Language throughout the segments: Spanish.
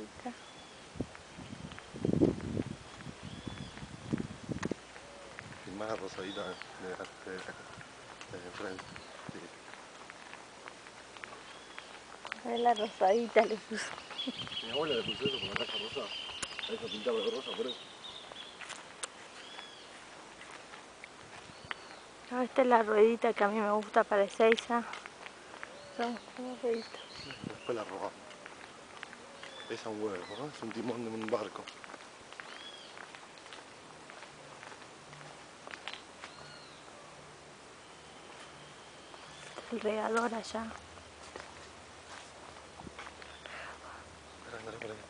rica. Filmar la rosadita de enfrente. A ver la rosadita le puso. Mi abuela le puso eso por la caja rosa. La hizo pintar de rosa por eso. Ah, esta es la ruedita que a mí me gusta para Ezeiza. Son como rueditas. Después la robamos. Pesa un huevo, ¿no? Es un timón de un barco. El regador allá. Andale por ahí.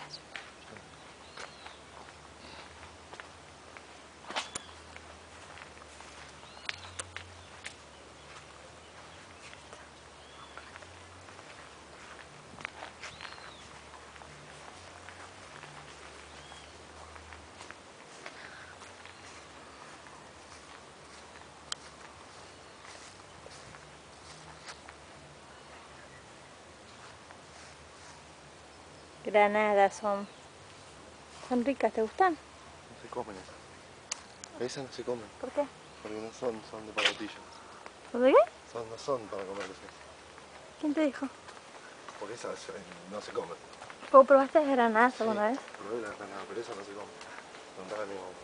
Granadas son ricas, ¿te gustan? No se comen esas. Esas no se comen. ¿Por qué? Porque no son de palotillo. ¿Por qué? No son para comerse. ¿Quién te dijo? Porque esas no se comen. ¿Vos probaste granadas Sí, alguna vez? probé la granada, pero esa no se come. Preguntale a mi mamá.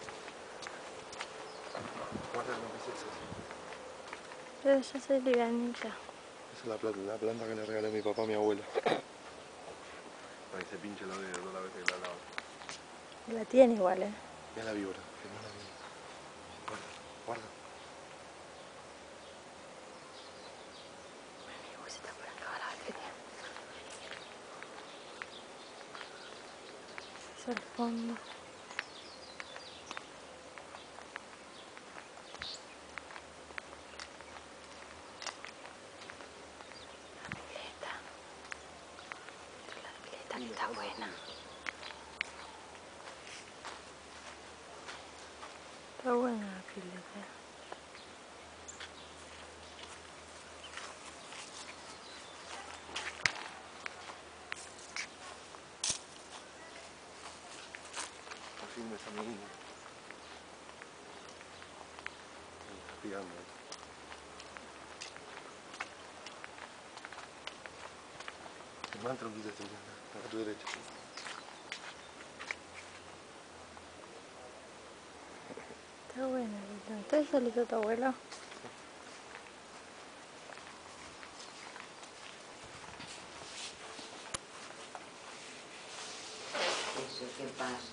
¿Cuál es lo que es eso? Pero yo soy livianita. Esa es la planta que le regalé a mi papá a mi abuela. Para que se pinche los dedos toda la vez que la lava. La tiene igual, ¿eh? Mira la víbora, filmá la víbora. Guarda, guarda. Uy, se está por acá la batería. Eso al fondo. La pileta que está buena. Está buena la pileta. No filmes a mi niña. Me está pegando. Filmá tronquita, acá a tu derecha. Está buena, entonces eso lo hizo tu abuelo. Eso, ¿qué pasa?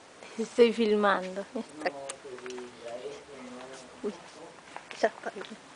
Estoy filmando. No, querida, esto no. Uy, ya está bien.